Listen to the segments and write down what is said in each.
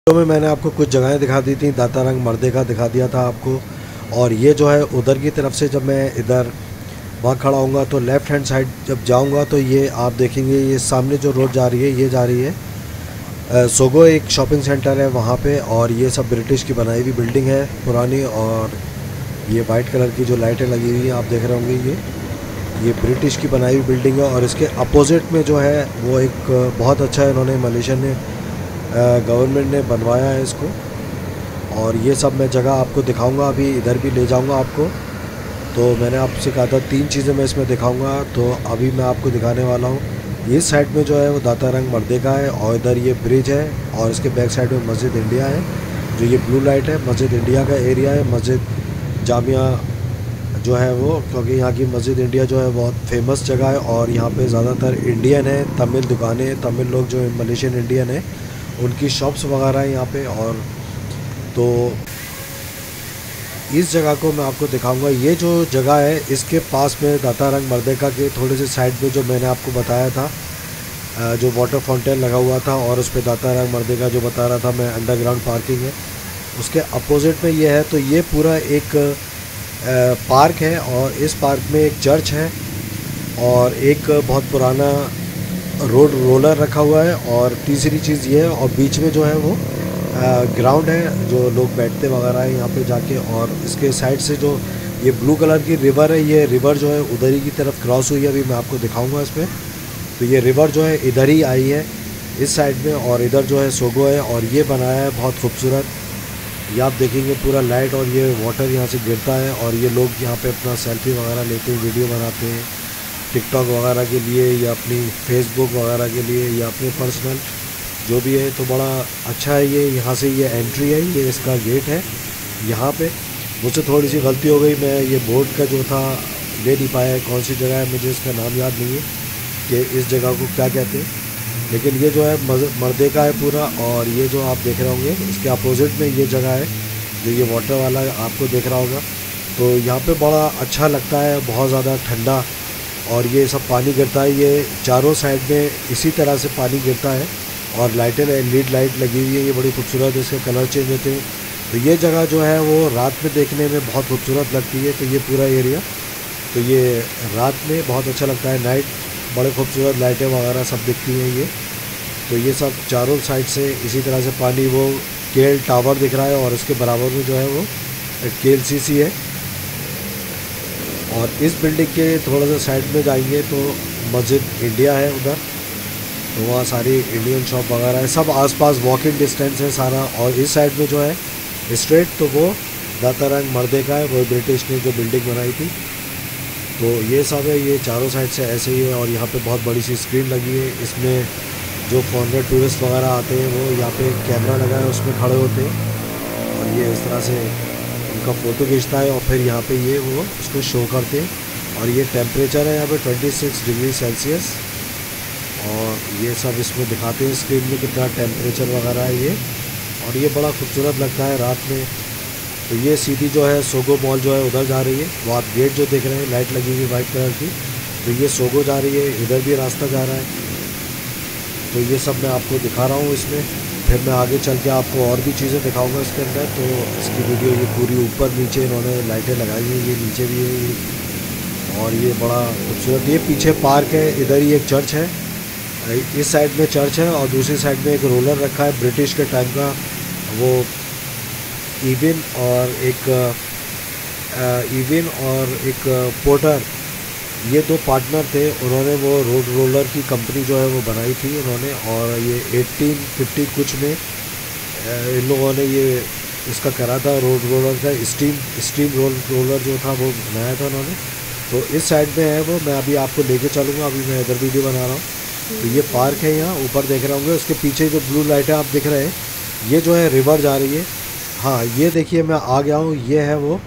तो में मैंने आपको कुछ जगहें दिखा दी थी, दाता रंग मर्देगा दिखा दिया था आपको। और ये जो है उधर की तरफ से जब मैं इधर वहाँ खड़ा हूँगा तो लेफ़्ट हैंड साइड जब जाऊँगा तो ये आप देखेंगे, ये सामने जो रोड जा रही है ये जा रही है सोगो, एक शॉपिंग सेंटर है वहाँ पे। और ये सब ब्रिटिश की बनाई हुई बिल्डिंग है पुरानी। और ये वाइट कलर की जो लाइटें लगी हुई हैं आप देख रहे होंगे, ये ब्रिटिश की बनाई हुई बिल्डिंग है। और इसके अपोजिट में जो है वो एक बहुत अच्छा इन्होंने मलेशियन ने गवर्नमेंट ने बनवाया है इसको। और ये सब मैं जगह आपको दिखाऊंगा, अभी इधर भी ले जाऊंगा आपको। तो मैंने आपसे कहा था 3 चीज़ें मैं इसमें दिखाऊंगा, तो अभी मैं आपको दिखाने वाला हूँ। इस साइड में जो है वो दाता रंग मर्देगा है, और इधर ये ब्रिज है, और इसके बैक साइड में मस्जिद इंडिया है। जो ये ब्लू लाइट है मस्जिद इंडिया का एरिया है, मस्जिद जामिया जो है वो, क्योंकि यहाँ की मस्जिद इंडिया जो है बहुत फेमस जगह है। और यहाँ पे ज़्यादातर इंडियन है, तमिल दुकानें, तमिल लोग जो मलेशियन इंडियन है उनकी शॉप्स वगैरह हैं यहाँ पे। और तो इस जगह को मैं आपको दिखाऊंगा। ये जो जगह है इसके पास में दाता रंग मर्देगा के थोड़े से साइड में जो मैंने आपको बताया था, जो वाटर फाउंटेन लगा हुआ था, और उस पर दाता रंग मर्देगा जो बता रहा था मैं अंडरग्राउंड पार्किंग है, उसके अपोजिट में ये है। तो ये पूरा एक पार्क है, और इस पार्क में एक चर्च है, और एक बहुत पुराना रोड रोलर रखा हुआ है, और तीसरी चीज़ ये है। और बीच में जो है वो ग्राउंड है, जो लोग बैठते वगैरह है यहाँ पे जाके। और इसके साइड से जो ये ब्लू कलर की रिवर है, ये रिवर जो है उधर ही की तरफ क्रॉस हुई है, अभी मैं आपको दिखाऊंगा इसमें। तो ये रिवर जो है इधर ही आई है इस साइड में, और इधर जो है सोगो है, और ये बनाया है बहुत खूबसूरत। ये आप देखेंगे पूरा लाइट, और ये वाटर यहाँ से गिरता है, और ये लोग यहाँ पे अपना सेल्फी वगैरह लेते हैं, वीडियो बनाते हैं टिकटॉक वगैरह के लिए, या अपनी फेसबुक वगैरह के लिए, या अपने पर्सनल जो भी है। तो बड़ा अच्छा है ये। यहाँ से ये एंट्री है, ये इसका गेट है। यहाँ पे मुझसे थोड़ी सी गलती हो गई, मैं ये बोर्ड का जो था ले नहीं पाया, कौन सी जगह है मुझे इसका नाम याद नहीं है कि इस जगह को क्या कहते हैं। लेकिन ये जो है मर्देगा है पूरा। और ये जो आप देख रहे होंगे इसके अपोजिट में ये जगह है जो ये वाटर वाला आपको देख रहा होगा। तो यहाँ पे बड़ा अच्छा लगता है, बहुत ज़्यादा ठंडा, और ये सब पानी गिरता है, ये चारों साइड में इसी तरह से पानी गिरता है। और लाइटें लीड लाइट लगी हुई है, ये बड़ी खूबसूरत है, इसके कलर चेंज होते हैं। तो ये जगह जो है वो रात में देखने में बहुत खूबसूरत लगती है। तो ये पूरा एरिया, तो ये रात में बहुत अच्छा लगता है, नाइट बड़े खूबसूरत लाइटें वगैरह सब दिखती हैं ये। तो ये सब चारों साइड से इसी तरह से पानी, वो केल टावर दिख रहा है, और इसके बराबर में जो है वो KLCC है। और इस बिल्डिंग के थोड़ा सा साइड में जाएंगे तो मस्जिद इंडिया है उधर, तो वहाँ सारी इंडियन शॉप वगैरह है, सब आसपास वॉकिंग डिस्टेंस है सारा। और इस साइड में जो है स्ट्रेट, तो वो दाता रंग मर्देगा है, वो ब्रिटिश ने जो बिल्डिंग बनाई थी। तो ये सब है, ये चारों साइड से ऐसे ही है। और यहाँ पे बहुत बड़ी सी स्क्रीन लगी है, इसमें जो फॉरेनर टूरिस्ट वगैरह आते हैं वो यहाँ पे कैमरा लगा है उसमें खड़े होते हैं, और ये इस तरह से उनका फ़ोटो खींचता है, और फिर यहाँ पे ये वो उसको शो करते हैं। और ये टेम्परेचर है यहाँ पे 26 डिग्री सेल्सियस, और ये सब इसमें दिखाते हैं स्क्रीन में कितना टेम्परेचर वगैरह है ये। और ये बड़ा खूबसूरत लगता है रात में। तो ये सीधी जो है सोगो मॉल जो है उधर जा रही है, वो आप गेट जो देख रहे हैं लाइट लगी हुई वाइट कलर की, तो ये सोगो जा रही है, इधर भी रास्ता जा रहा है। तो ये सब मैं आपको दिखा रहा हूँ इसमें। फिर मैं आगे चल के आपको और भी चीज़ें दिखाऊंगा इसके अंदर। तो इसकी वीडियो ये पूरी ऊपर नीचे इन्होंने लाइटें लगाई हैं, ये नीचे भी है ये। और ये बड़ा खूबसूरत, ये पीछे पार्क है, इधर ही एक चर्च है, इस साइड में चर्च है, और दूसरी साइड में एक रोलर रखा है ब्रिटिश के टाइम का, वो इविन और एक पोर्टर, ये 2 पार्टनर थे, उन्होंने वो रोड रोलर की कंपनी जो है वो बनाई थी इन्होंने। और ये 1850 कुछ में इन लोगों ने ये इसका करा था, रोड रोलर का स्टीम रोलर जो था वो बनाया था उन्होंने। तो इस साइड में है वो, मैं अभी आपको लेके चलूँगा, अभी मैं इधर वीडियो बना रहा हूँ। तो ये पार्क है, यहाँ ऊपर देख रहे होंगे, उसके पीछे जो ब्लू लाइटें आप दिख रहे हैं ये जो है रिवर जा रही है। हाँ ये देखिए मैं आ गया हूँ, ये है वो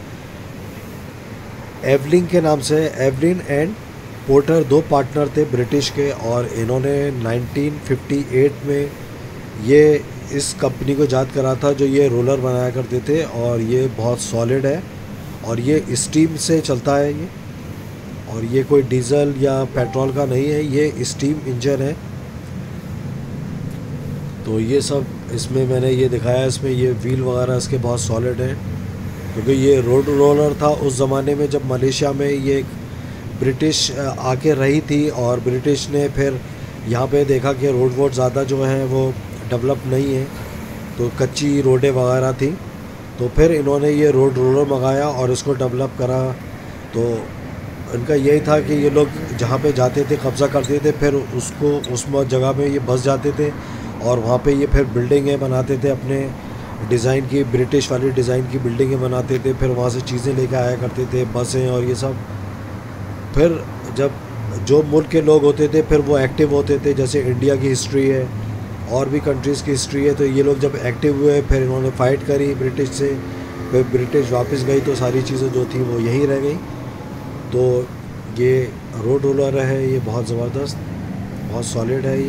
एवलिन के नाम से, एवलिन एंड पोर्टर 2 पार्टनर थे ब्रिटिश के, और इन्होंने 1958 में ये इस कंपनी को ईजाद करा था जो ये रोलर बनाया करते थे। और ये बहुत सॉलिड है, और ये स्टीम से चलता है ये, और ये कोई डीजल या पेट्रोल का नहीं है, ये स्टीम इंजन है। तो ये सब इसमें मैंने ये दिखाया, इसमें ये व्हील वगैरह इसके बहुत सॉलिड हैं, क्योंकि ये रोड रोलर था उस ज़माने में जब मलेशिया में ये ब्रिटिश आके रही थी, और ब्रिटिश ने फिर यहाँ पे देखा कि रोड वोड ज़्यादा जो है वो डेवलप नहीं है, तो कच्ची रोडें वगैरह थी, तो फिर इन्होंने ये रोड रोलर मंगाया और इसको डेवलप करा। तो इनका यही था कि ये लोग जहाँ पे जाते थे कब्ज़ा करते थे, फिर उसको उस जगह में ये बस जाते थे, और वहाँ पे ये फिर बिल्डिंगें बनाते थे अपने डिज़ाइन की, ब्रिटिश वाली डिज़ाइन की बिल्डिंगें बनाते थे, फिर वहाँ से चीज़ें लेकर आया करते थे, बसें और ये सब। फिर जब जो मुल्क के लोग होते थे फिर वो एक्टिव होते थे, जैसे इंडिया की हिस्ट्री है और भी कंट्रीज़ की हिस्ट्री है, तो ये लोग जब एक्टिव हुए फिर इन्होंने फ़ाइट करी ब्रिटिश से, फिर ब्रिटिश वापस गई तो सारी चीज़ें जो थी वो यहीं रह गई। तो ये रोड रोलर है, ये बहुत ज़बरदस्त, बहुत सॉलिड है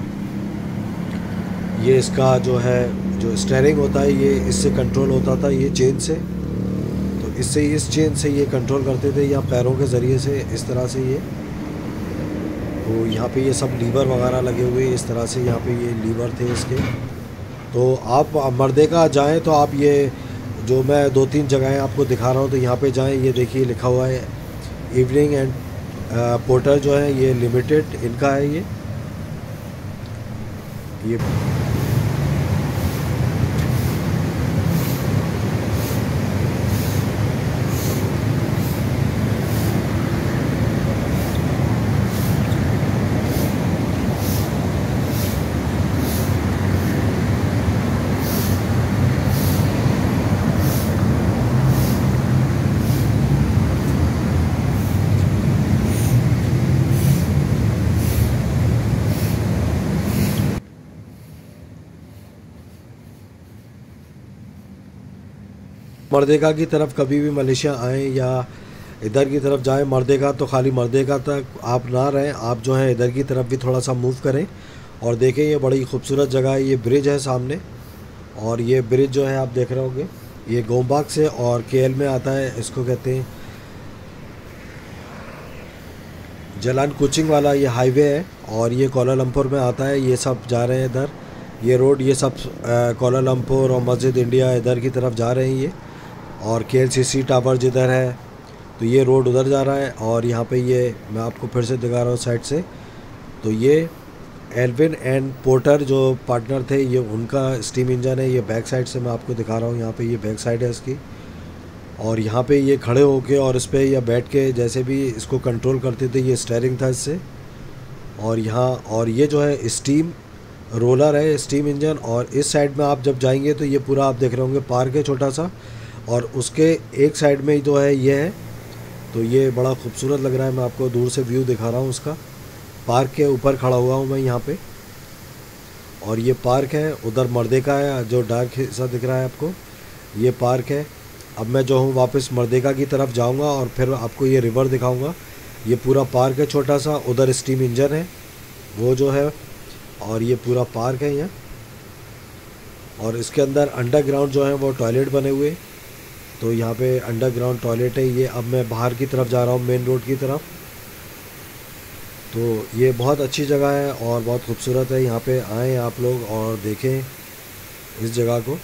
ये इसका जो है जो स्टेयरिंग होता है ये इससे कंट्रोल होता था, ये चेन से, तो इससे इस चेन से ये कंट्रोल करते थे या पैरों के ज़रिए से इस तरह से ये। तो यहाँ पे ये सब लीवर वगैरह लगे हुए इस तरह से, यहाँ पे ये लीवर थे इसके। तो आप मर्देका जाएं तो आप ये जो मैं 2-3 जगहें आपको दिखा रहा हूँ तो यहाँ पे जाएं, ये देखिए लिखा हुआ है इवनिंग एंड पोर्टर जो है ये लिमिटेड इनका है ये मर्देका की तरफ कभी भी मलेशिया आएँ या इधर की तरफ जाएं मर्देका, तो खाली मर्देका तक आप ना रहें, आप जो है इधर की तरफ भी थोड़ा सा मूव करें और देखें। ये बड़ी खूबसूरत जगह है, ये ब्रिज है सामने, और ये ब्रिज जो है आप देख रहे होंगे ये गोमबाग से और केएल में आता है, इसको कहते हैं जलान कुचिंग वाला ये हाईवे है, और ये कोलालमपुर में आता है। ये सब जा रहे हैं इधर, ये रोड ये सब कोलालमपुर और मस्जिद इंडिया इधर की तरफ जा रहे हैं ये, और केएलसीसी टावर जिधर है तो ये रोड उधर जा रहा है। और यहाँ पे ये मैं आपको फिर से दिखा रहा हूँ साइड से, तो ये एल्विन एंड पोर्टर जो पार्टनर थे ये उनका स्टीम इंजन है, ये बैक साइड से मैं आपको दिखा रहा हूँ, यहाँ पे ये बैक साइड है इसकी। और यहाँ पे ये खड़े होके और इस पर या बैठ के जैसे भी इसको कंट्रोल करते थे, ये स्टेयरिंग था इससे। और यहाँ और ये जो है स्टीम रोलर है, स्टीम इंजन। और इस साइड में आप जब जाएंगे तो ये पूरा आप देख रहे होंगे पार्क है छोटा सा, और उसके एक साइड में ही जो है ये है, तो ये बड़ा खूबसूरत लग रहा है। मैं आपको दूर से व्यू दिखा रहा हूँ उसका, पार्क के ऊपर खड़ा हुआ हूँ मैं यहाँ पे, और ये पार्क है। उधर मर्देका है जो डार्क हिस्सा दिख रहा है आपको, ये पार्क है। अब मैं जो हूँ वापस मर्देका की तरफ जाऊँगा और फिर आपको ये रिवर दिखाऊँगा। ये पूरा पार्क है छोटा सा, उधर स्टीम इंजन है वो जो है, और ये पूरा पार्क है यहाँ। और इसके अंदर अंडरग्राउंड जो है वो टॉयलेट बने हुए, तो यहाँ पे अंडरग्राउंड टॉयलेट है ये। अब मैं बाहर की तरफ जा रहा हूँ मेन रोड की तरफ। तो ये बहुत अच्छी जगह है और बहुत खूबसूरत है, यहाँ पे आएँ आप लोग और देखें इस जगह को।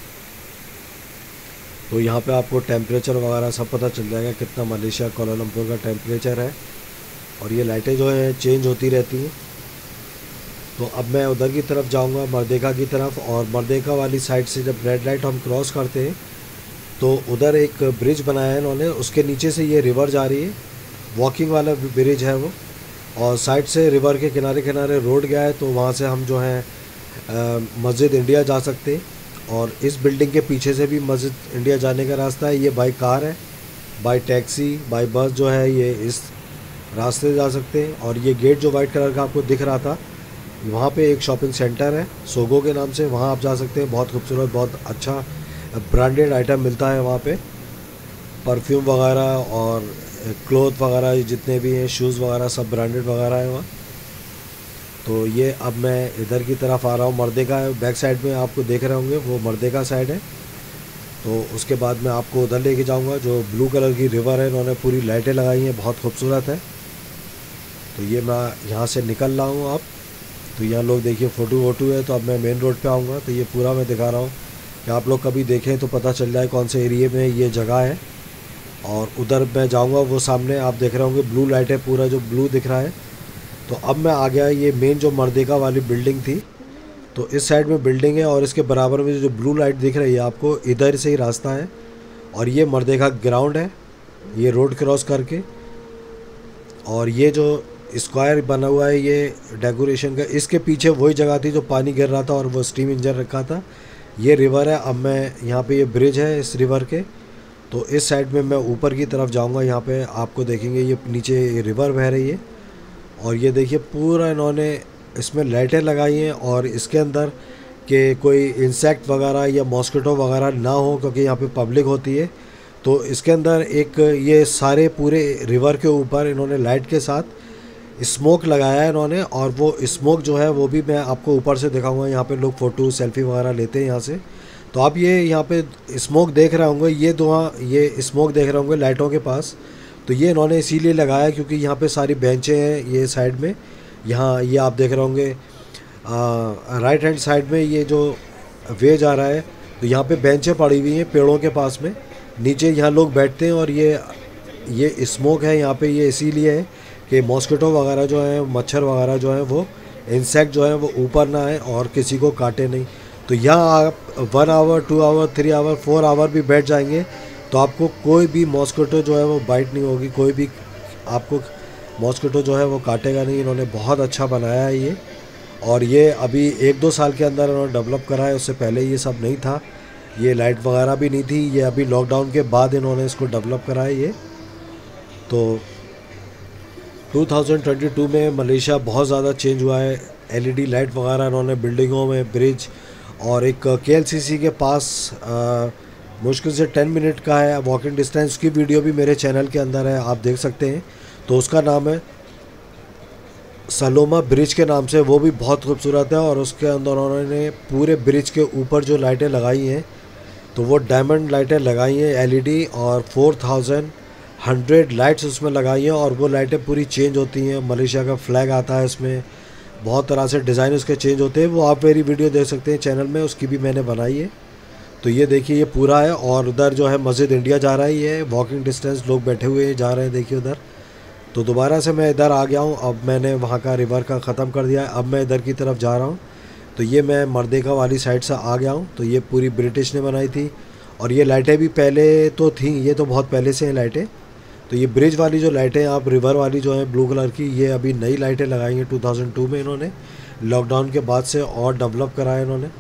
तो यहाँ पे आपको टेम्परेचर वगैरह सब पता चल जाएगा कितना मलेशिया कोलालमपुर का टेम्परेचर है। और ये लाइटें जो है चेंज होती रहती हैं। तो अब मैं उधर की तरफ जाऊँगा मर्देका की तरफ, और मर्देका वाली साइड से जब रेड लाइट हम क्रॉस करते हैं तो उधर एक ब्रिज बनाया है इन्होंने, उसके नीचे से ये रिवर जा रही है, वॉकिंग वाला ब्रिज है वो। और साइड से रिवर के किनारे किनारे रोड गया है, तो वहाँ से हम जो है मस्जिद इंडिया जा सकते हैं। और इस बिल्डिंग के पीछे से भी मस्जिद इंडिया जाने का रास्ता है। ये बाई कार है, बाई टैक्सी, बाई बस जो है ये इस रास्ते से जा सकते हैं। और ये गेट जो वाइट कलर का आपको दिख रहा था, वहाँ पे एक शॉपिंग सेंटर है सोगो के नाम से, वहाँ आप जा सकते हैं। बहुत खूबसूरत, बहुत अच्छा ब्रांडेड आइटम मिलता है वहाँ पे, परफ्यूम वगैरह और क्लोथ वगैरह जितने भी हैं, शूज़ वगैरह सब ब्रांडेड वगैरह है वहाँ। तो ये अब मैं इधर की तरफ आ रहा हूँ, मर्देका बैक साइड में आपको देख रहे होंगे वो मर्देका साइड है। तो उसके बाद मैं आपको उधर लेके जाऊँगा, जो ब्लू कलर की रिवर है, इन्होंने पूरी लाइटें लगाई हैं, बहुत खूबसूरत है। तो ये मैं यहाँ से निकल रहा हूँ अब, तो यहाँ लोग देखिए फ़ोटो वोटो है। तो अब मैं मेन रोड पे आऊँगा तो ये पूरा मैं दिखा रहा हूँ कि आप लोग कभी देखें तो पता चल जाए कौन से एरिए में ये जगह है। और उधर मैं जाऊँगा, वो सामने आप देख रहे होंगे ब्लू लाइट है, पूरा जो ब्लू दिख रहा है। तो अब मैं आ गया ये मेन जो मर्देका वाली बिल्डिंग थी, तो इस साइड में बिल्डिंग है और इसके बराबर में जो ब्लू लाइट दिख रही है आपको, इधर से ही रास्ता है। और ये मर्देका ग्राउंड है, ये रोड क्रॉस करके। और ये जो स्क्वायर बना हुआ है ये डेकोरेशन का, इसके पीछे वही जगह थी जो पानी गिर रहा था और वो स्टीम इंजन रखा था। ये रिवर है। अब मैं यहाँ पे ये ब्रिज है इस रिवर के, तो इस साइड में मैं ऊपर की तरफ जाऊँगा। यहाँ पे आपको देखेंगे ये नीचे रिवर बह रही है। और ये देखिए पूरा इन्होंने इसमें लाइटें लगाई हैं और इसके अंदर के कोई इंसेक्ट वगैरह या मॉस्किटो वगैरह ना हो, क्योंकि यहाँ पे पब्लिक होती है। तो इसके अंदर एक ये सारे पूरे रिवर के ऊपर इन्होंने लाइट के साथ स्मोक लगाया है इन्होंने। और वो स्मोक जो है वो भी मैं आपको ऊपर से दिखाऊंगा। यहाँ पे लोग फ़ोटो सेल्फी वगैरह लेते हैं यहाँ से। तो आप ये यहाँ पे स्मोक देख रहे होंगे, ये धुआं, ये स्मोक देख रहे होंगे लाइटों के पास। तो ये इन्होंने इसीलिए लगाया क्योंकि यहाँ पे सारी बेंचें हैं ये साइड में। यहाँ ये आप देख रहे होंगे राइट हैंड साइड में ये जो वे जा रहा है, तो यहाँ पे बेंचें पड़ी हुई हैं पेड़ों के पास में, नीचे यहाँ लोग बैठते हैं। और ये स्मोक है यहाँ पे, ये इसीलिए है कि मॉस्किटो वगैरह जो है, मच्छर वगैरह जो है, वो इंसेक्ट जो है वो ऊपर ना आए और किसी को काटे नहीं। तो यहाँ आप 1 आवर 2 आवर 3 आवर 4 आवर भी बैठ जाएंगे तो आपको कोई भी मॉस्किटो जो है वो बाइट नहीं होगी, कोई भी आपको मॉस्किटो जो है वो काटेगा नहीं। इन्होंने बहुत अच्छा बनाया है ये। और ये अभी 1-2 साल के अंदर इन्होंने डेवलप करा है, उससे पहले ये सब नहीं था, ये लाइट वगैरह भी नहीं थी। ये अभी लॉकडाउन के बाद इन्होंने इसको डेवलप करा है ये। तो 2022 में मलेशिया बहुत ज़्यादा चेंज हुआ है। एलईडी लाइट वगैरह इन्होंने बिल्डिंगों में, ब्रिज और एक केएलसीसी के पास मुश्किल से 10 मिनट का है वॉकिंग डिस्टेंस। उसकी वीडियो भी मेरे चैनल के अंदर है, आप देख सकते हैं। तो उसका नाम है सलोमा ब्रिज के नाम से, वो भी बहुत खूबसूरत है। और उसके अंदर उन्होंने पूरे ब्रिज के ऊपर जो लाइटें लगाई हैं तो वो डायमंड लाइटें लगाई हैं एलईडी, और 4100 लाइट्स उसमें लगाई हैं। और वो लाइटें पूरी चेंज होती हैं, मलेशिया का फ्लैग आता है इसमें, बहुत तरह से डिज़ाइन उसके चेंज होते हैं। वो आप मेरी वीडियो देख सकते हैं चैनल में, उसकी भी मैंने बनाई है। तो ये देखिए ये पूरा है। और उधर जो है मस्जिद इंडिया जा रहा है, ये वॉकिंग डिस्टेंस, लोग बैठे हुए हैं, जा रहे हैं, देखिए उधर। तो दोबारा से मैं इधर आ गया हूँ। अब मैंने वहाँ का रिवर का ख़त्म कर दिया है, अब मैं इधर की तरफ जा रहा हूँ। तो ये मैं मर्देका वाली साइड से आ गया हूँ। तो ये पूरी ब्रिटिश ने बनाई थी और ये लाइटें भी पहले तो थी, ये तो बहुत पहले से हैं लाइटें। तो ये ब्रिज वाली जो लाइटें आप रिवर वाली जो है ब्लू कलर की, ये अभी नई लाइटें लगाई हैं 2002 में इन्होंने, लॉकडाउन के बाद से और डेवलप करा है इन्होंने।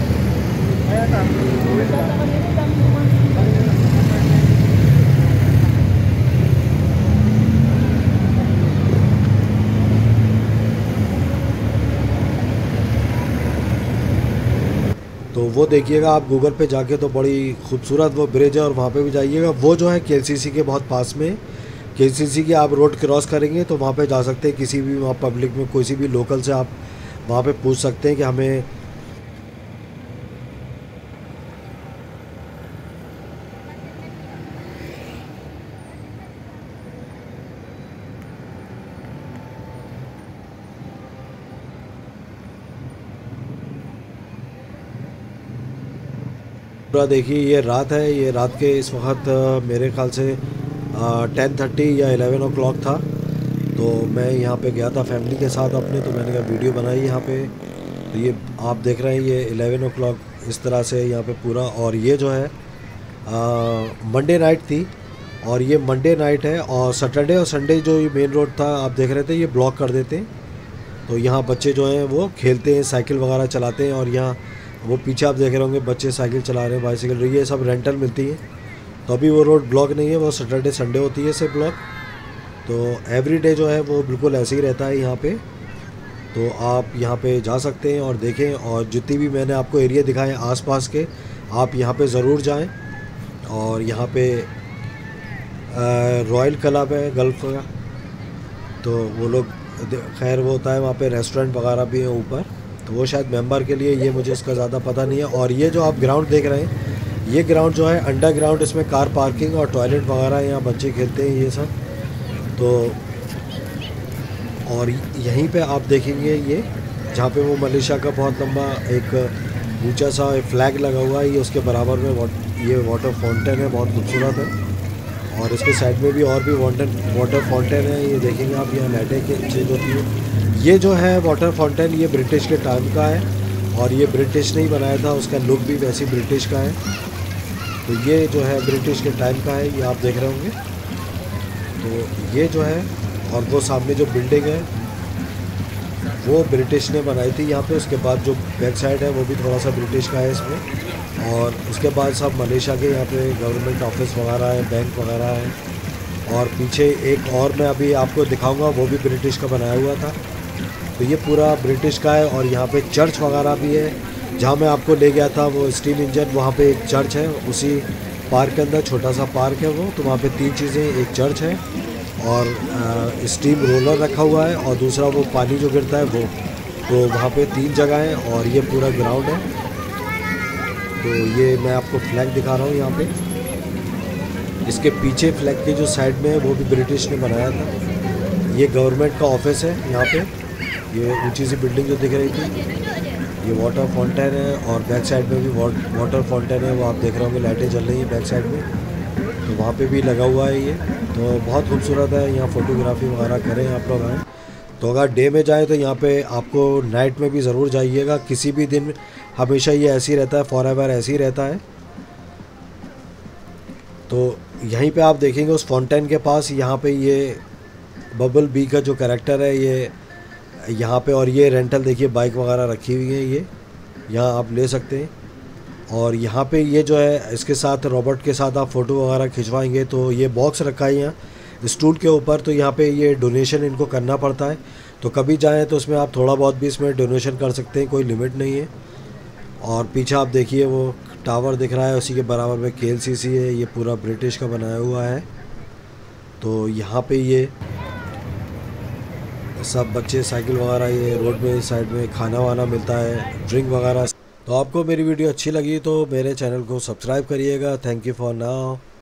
तो वो देखिएगा आप गूगल पे जाके, तो बड़ी खूबसूरत वो ब्रिज है। और वहाँ पे भी जाइएगा, वो जो है केएलसीसी के बहुत पास में। केएलसीसी की आप रोड क्रॉस करेंगे तो वहाँ पे जा सकते हैं, किसी भी वहाँ पब्लिक में किसी भी लोकल से आप वहाँ पे पूछ सकते हैं कि हमें पूरा। देखिए ये रात है, ये रात के इस वक्त मेरे ख्याल से 10:30 या 11 o'clock था। तो मैं यहाँ पे गया था फैमिली के साथ अपने, तो मैंने कहा वीडियो बनाई यहाँ पे। तो ये आप देख रहे हैं ये 11 o'clock इस तरह से यहाँ पे पूरा। और ये जो है मंडे नाइट थी, और ये मंडे नाइट है। और सैटरडे और संडे जो ये मेन रोड था आप देख रहे थे, ये ब्लॉक कर देते हैं। तो यहाँ बच्चे जो हैं वो खेलते हैं, साइकिल वगैरह चलाते हैं। और यहाँ वो पीछे आप देख रहे होंगे बच्चे साइकिल चला रहे हैं, बाइसाइकिल, ये सब रेंटल मिलती है। तो अभी वो रोड ब्लॉक नहीं है, वो सैटरडे संडे होती है सिर्फ ब्लॉक। तो एवरी डे जो है वो बिल्कुल ऐसे ही रहता है यहाँ पे। तो आप यहाँ पे जा सकते हैं और देखें। और जितनी भी मैंने आपको एरिया दिखाए आसपास के, आप यहाँ पे ज़रूर जाएं। और यहाँ पे रॉयल क्लब है गल्फ का, तो वो लोग खैर वो होता है वहाँ पे, रेस्टोरेंट वगैरह भी है ऊपर। तो वो शायद मेंबर के लिए, ये मुझे इसका ज़्यादा पता नहीं है। और ये जो आप ग्राउंड देख रहे हैं, ये ग्राउंड जो है अंडरग्राउंड, इसमें कार पार्किंग और टॉयलेट वगैरह, यहाँ बच्चे खेलते हैं ये सब। तो और यहीं पे आप देखेंगे ये जहाँ पे वो मलेशिया का बहुत लंबा एक ऊंचा सा फ्लैग लगा हुआ है, ये उसके बराबर में ये वाटर फाउंटेन है, बहुत खूबसूरत है। और इसके साइड में भी और भी वाटर फाउंटेन है, ये देखेंगे आप, यहाँ लाइटें चेंज होती है। ये जो है वाटर फाउंटेन ये ब्रिटिश के टाइम का है और ये ब्रिटिश ने ही बनाया था, उसका लुक भी वैसे ब्रिटिश का है। तो ये जो है ब्रिटिश के टाइम का है, ये आप देख रहे होंगे। तो ये जो है, और वो सामने जो बिल्डिंग है वो ब्रिटिश ने बनाई थी यहाँ पे। उसके बाद जो बैक साइड है वो भी थोड़ा सा ब्रिटिश का है इसमें। और उसके बाद सब मलेशिया के यहाँ पे गवर्नमेंट ऑफिस वगैरह है, बैंक वगैरह है। और पीछे एक और मैं अभी आपको दिखाऊंगा, वो भी ब्रिटिश का बनाया हुआ था। तो ये पूरा ब्रिटिश का है। और यहाँ पे चर्च वगैरह भी है, जहाँ मैं आपको ले गया था वो स्टीम इंजन, वहाँ पे एक चर्च है, उसी पार्क के अंदर छोटा सा पार्क है वो। तो वहाँ पे 3 चीज़ें, एक चर्च है और स्टीम रोलर रखा हुआ है, और दूसरा वो पानी जो गिरता है वो। तो वहाँ पे 3 जगह हैं और ये पूरा ग्राउंड है। तो ये मैं आपको फ्लैग दिखा रहा हूँ यहाँ पे। इसके पीछे फ्लैग के जो साइड में है वो भी ब्रिटिश ने बनाया था। ये गवर्नमेंट का ऑफिस है यहाँ पे, ये ऊंची सी बिल्डिंग जो दिख रही थी। ये वाटर फाउंटेन है और बैक साइड में भी वाटर फाउंटेन है, वो आप देख रहे होंगे, लाइटें जल रही हैं बैक साइड में। तो वहाँ पे भी लगा हुआ है ये, तो बहुत खूबसूरत है। यहाँ फ़ोटोग्राफी वगैरह करें आप लोग आएँ। तो अगर डे में जाएँ तो यहाँ पे आपको नाइट में भी ज़रूर जाइएगा, किसी भी दिन, हमेशा ये ऐसे ही रहता है, फॉरएवर ऐसे ही रहता है। तो यहीं पे आप देखेंगे उस फाउंटेन के पास, यहाँ पे ये बबल बी का जो कैरेक्टर है ये यहाँ पे। और ये रेंटल देखिए, बाइक वगैरह रखी हुई है, ये यहाँ आप ले सकते हैं। और यहाँ पे ये जो है, इसके साथ रॉबर्ट के साथ आप फ़ोटो वगैरह खिंचवाएंगे। तो ये बॉक्स रखा है यहाँ स्टूल के ऊपर, तो यहाँ पे ये डोनेशन इनको करना पड़ता है। तो कभी जाएँ तो उसमें आप थोड़ा बहुत भी इसमें डोनेशन कर सकते हैं, कोई लिमिट नहीं है। और पीछे आप देखिए वो टावर दिख रहा है, उसी के बराबर में KLCC है, ये पूरा ब्रिटिश का बनाया हुआ है। तो यहाँ पे ये सब बच्चे साइकिल वगैरह, ये रोड में साइड में खाना वाना मिलता है, ड्रिंक वगैरह। तो आपको मेरी वीडियो अच्छी लगी तो मेरे चैनल को सब्सक्राइब करिएगा। Thank you for now.